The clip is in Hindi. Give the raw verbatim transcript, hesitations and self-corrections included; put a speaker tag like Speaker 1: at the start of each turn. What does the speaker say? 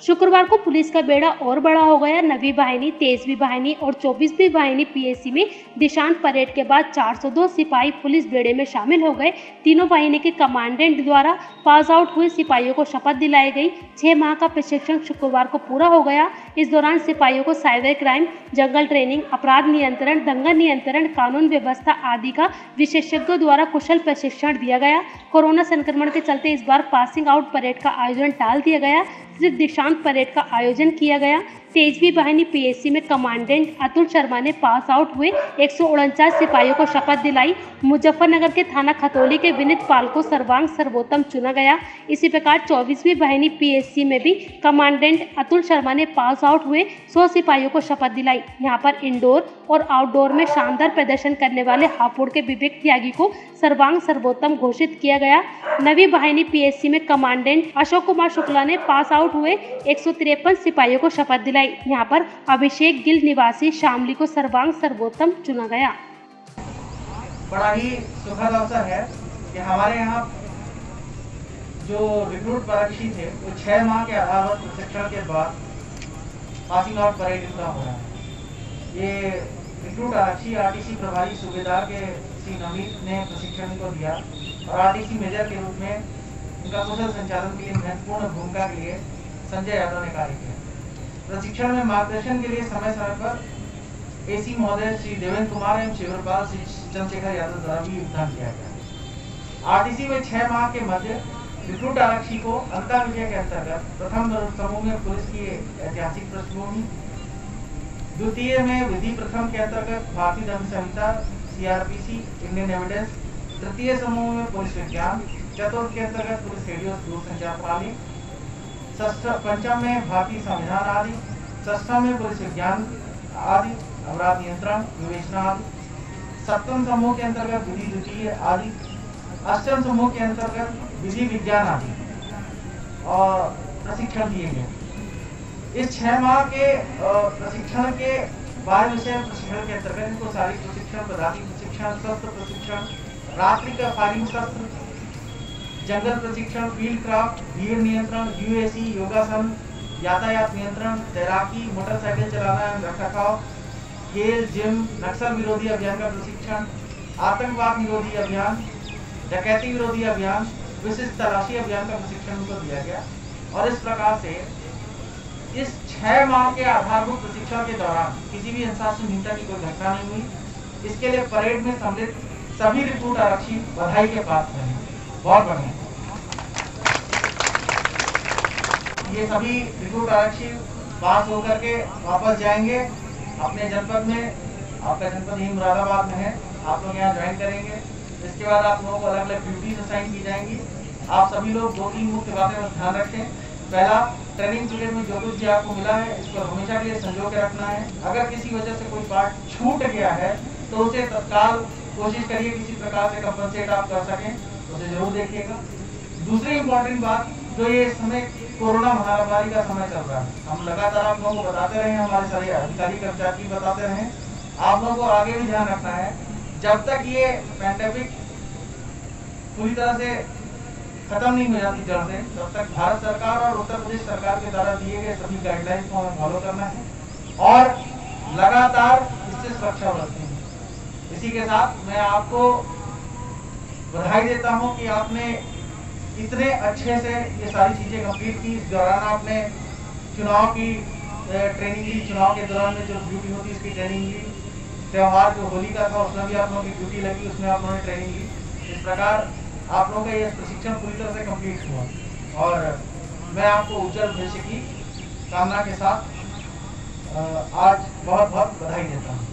Speaker 1: शुक्रवार को पुलिस का बेड़ा और बड़ा हो गया। नवी वाहिनी, तेईसवीं वाहिनी और चौबीसवीं वाहिनी पीएसी में दीक्षांत परेड के बाद चार सौ दो सिपाही पुलिस बेड़े में शामिल हो गए। तीनों वाहिनी के कमांडेंट द्वारा पास आउट हुए सिपाहियों को शपथ दिलाई गई। छह माह का प्रशिक्षण शुक्रवार को पूरा हो गया। इस दौरान सिपाहियों को साइबर क्राइम, जंगल ट्रेनिंग, अपराध नियंत्रण, दंगा नियंत्रण, कानून व्यवस्था आदि का विशेषज्ञों द्वारा कुशल प्रशिक्षण दिया गया। कोरोना संक्रमण के चलते इस बार पासिंग आउट परेड का आयोजन टाल दिया गया। सिर्फ दीक्षांत परेड का आयोजन किया गया। तेईसवीं वाहिनी पीएसी में कमांडेंट अतुल शर्मा ने पास आउट हुए एक सौ उनचास सिपाहियों को शपथ दिलाई। मुजफ्फरनगर के थाना खतौली के विनीत पाल को सर्वांग सर्वोत्तम चुना गया। इसी प्रकार चौबीसवीं वाहिनी पीएसी में भी कमांडेंट अतुल शर्मा ने पास आउट हुए सौ सिपाहियों को शपथ दिलाई। यहाँ पर इंडोर और आउटडोर में शानदार प्रदर्शन करने वाले हापुड़ के विवेक त्यागी को सर्वांग सर्वोत्तम घोषित किया गया। नवी वाहिनी पीएसी में कमांडेंट अशोक कुमार शुक्ला ने पास आउट हुए एक सौ तिरपन सिपाहियों को शपथ दिलाई। यहाँ पर अभिषेक गिल निवासी शामली को सर्वांग सर्वोत्तम चुना गया।
Speaker 2: बड़ा ही सुखद अवसर है कि हमारे यहाँ जो रिक्रूट परीक्षी थे वो छह माह के आधारभूत प्रशिक्षण के बाद पासिंग आउट परेड पूरा हो रहा है। ये रिक्रूट आरक्षी आरटीसी प्रभारी सूबेदार के श्री नवीन ने प्रशिक्षण को दिया और आरटीसी मेजर के रूप में उनका कुशल संचालन के लिए महत्वपूर्ण भूमिका के लिए संजय यादव ने कार्य किया। प्रशिक्षण में मार्गदर्शन के लिए समय समय पर एसी महोदय श्री देवेंद्र कुमार एवं शिवरपाल श्री चंद्रशेखर यादव द्वारा भी योगदान किया गया। आरटीसी में छह माह के मध्य रिक्रूट आरक्षी को अंतर विजय के अंतर्गत प्रथम समूह में पुलिस की ऐतिहासिक पृष्ठभूमि, द्वितीय में विधि प्रथम के अंतर्गत भारतीय दंड संहिता सीआरपीसी इंडियन एविडेंस, तृतीय समूह में पुलिस विज्ञान, चतुर्थ के अंतर्गत पुलिस रेडियो दूरसंचार प्रणाली, पंचम में भारतीय संविधान आदि, षष्ठम में पुलिस विज्ञान आदि, अपराध नियंत्रण, विवेचना आदि, सप्तम समूह के अंतर्गत विधि द्वितीय आदि, अष्टम समूह के अंतर्गत विधि विज्ञान आदि और प्रशिक्षण दिए गए। इस छह माह के प्रशिक्षण के बारह विषय प्रशिक्षण के अंतर्गत इनको शारीरिक प्रशिक्षण, पदार्थ प्रशिक्षण, शस्त्र प्रशिक्षण, रात्रि का फायरिंग शस्त्र, जंगल प्रशिक्षण, फील्ड क्राफ्ट, भीड़ नियंत्रण, यूएसी, योगासन, यातायात नियंत्रण, तैराकी, मोटरसाइकिल चलाना एवं रखरखाव, खेल, जिम, नक्सल विरोधी अभियान का प्रशिक्षण, आतंकवाद विरोधी अभियान, डकैती विरोधी अभियान, विशिष्ट तलाशी अभियान का प्रशिक्षण उनको दिया गया। और इस प्रकार से इस छह माह के आधारभूत प्रशिक्षण के दौरान किसी भी अनुशासनहीनता की कोई घटना नहीं हुई। इसके लिए परेड में सम्मिलित सभी रिक्रूट आरक्षी बधाई के पात्र हैं। बहुत बढ़िया। ये सभी रिक्रूट आरक्षी पास होकर के वापस जाएंगे अपने जनपद में। आपका जनपद ही मुरादाबाद में है। आप लोग यहाँ ज्वाइन करेंगे। इसके बाद आप लोगों को अलग अलग ड्यूटीज असाइन की जाएंगी। आप सभी लोग दो तीन मुख्य बातें पर ध्यान रखें। पहला, ट्रेनिंग पीरियड में जो कुछ भी आपको मिला है इसको हमेशा के लिए संजो के रखना है। अगर किसी वजह से कोई पार्ट छूट गया है तो उसे तत्काल कोशिश करिए किसी प्रकार से कंपनसेट आप कर सकें, उसे जरूर देखिएगा। दूसरी इम्पोर्टेंट बात, जो ये इस समय कोरोना महामारी का समय चल रहा है, हम लगातार आप लोगों को बताते रहे, हमारे सारे अधिकारी कर्मचारी बताते रहे, आप लोगों को आगे भी ध्यान रखना है। जब तक ये पैंडेमिक पूरी तरह से खत्म नहीं हो जाती जड़ से, तब तक भारत सरकार और उत्तर प्रदेश सरकार के द्वारा दिए गए सभी गाइडलाइंस को हमें फॉलो करना है और लगातार इससे सुरक्षा बरतनी है। इसी के साथ मैं आपको बधाई देता हूं कि आपने इतने अच्छे से ये सारी चीजें कंप्लीट की। इस दौरान आपने चुनाव की ट्रेनिंग ली, चुनाव के दौरान में जो ड्यूटी होती है उसकी ट्रेनिंग ली, त्यौहार जो होली का था उसमें भी आप लोगों की ड्यूटी लगी, उसमें आप लोगों ने ट्रेनिंग ली। इस प्रकार आप लोगों का ये प्रशिक्षण पूरी तरह से कंप्लीट हुआ और मैं आपको उज्जवल भविष्य की कामना के साथ आज बहुत बहुत बधाई देता हूँ।